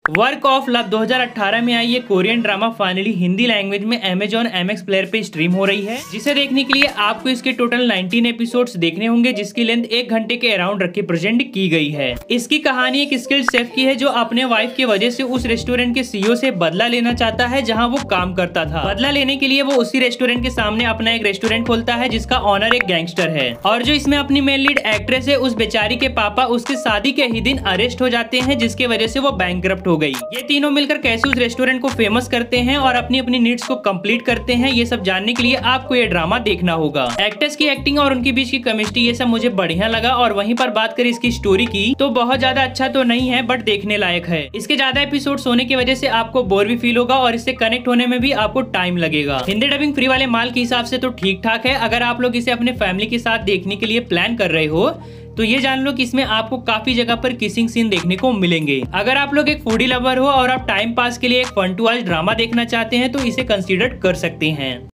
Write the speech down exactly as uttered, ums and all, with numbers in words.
Work of love दो हज़ार अठारह में आई ये Korean drama finally Hindi language में अमेजॉन एम एक्स प्लेयर पे स्ट्रीम हो रही है, जिसे देखने के लिए आपको इसके टोटल नाइनटीन एपिसोड्स देखने होंगे, जिसकी लेंथ एक घंटे के अराउंड रख के प्रेजेंट की गई है। इसकी कहानी एक स्किल्ड शेफ की है जो अपने वाइफ की वजह से उस रेस्टोरेंट के सीईओ से बदला लेना चाहता है जहाँ वो काम करता था। बदला लेने के लिए वो उसी रेस्टोरेंट के सामने अपना एक रेस्टोरेंट खोलता है जिसका ऑनर एक गैंगस्टर है, और जो इसमें अपनी मेन लीड एक्ट्रेस है उस बेचारी के पापा उसके शादी के ही दिन अरेस्ट हो जाते हैं, जिसके वजह से वो बैंकरप्ट हो गई। ये तीनों मिलकर कैसे उस रेस्टोरेंट को फेमस करते हैं और अपनी अपनी नीड्स को कंप्लीट करते हैं, ये सब जानने के लिए आपको ये ड्रामा देखना होगा। एक्टर्स की एक्टिंग और उनके बीच की केमिस्ट्री ये सब मुझे बढ़िया लगा। और वहीं पर बात करें इसकी स्टोरी की तो बहुत ज्यादा अच्छा तो नहीं है, बट देखने लायक है। इसके ज्यादा एपिसोड्स होने की वजह से आपको बोर भी फील होगा और इससे कनेक्ट होने में भी आपको टाइम लगेगा। हिंदी डबिंग फ्री वाले माल के हिसाब से तो ठीक ठाक है। अगर आप लोग इसे अपने फैमिली के साथ देखने के लिए प्लान कर रहे हो तो ये जान लो कि इसमें आपको काफी जगह पर किसिंग सीन देखने को मिलेंगे। अगर आप लोग एक फूडी लवर हो और आप टाइम पास के लिए एक फन टू वॉच ड्रामा देखना चाहते हैं तो इसे कंसीडर कर सकते हैं।